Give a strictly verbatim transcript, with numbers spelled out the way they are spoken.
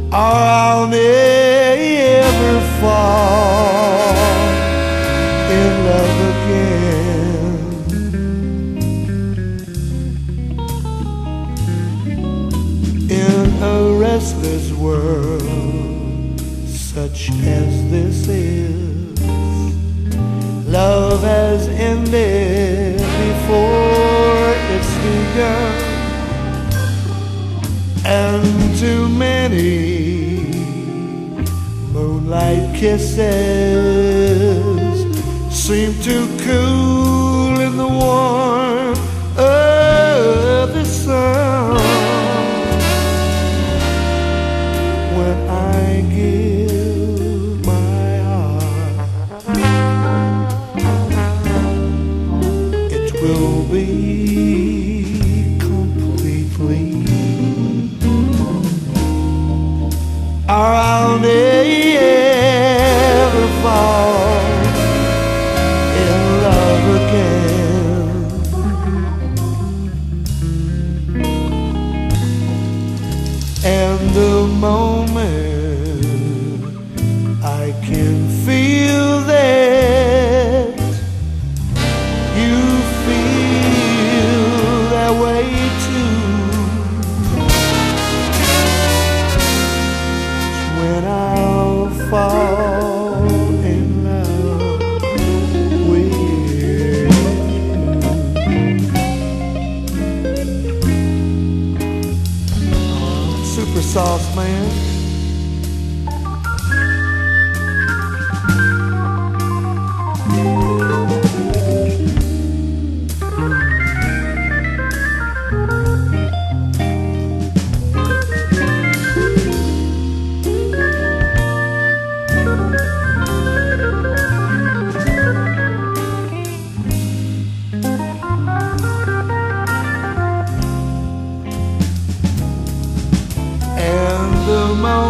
or I'll never fall in love again. In a restless world such as this is, love has ended before it's begun, and too many moonlight kisses seem to cool in the warmth of the sun. When I give my heart, it will be completely, or I'll never fall in love again. And the moment I can feel that you feel that way too, when I'll fall in love with you. Super sauce, man. The moment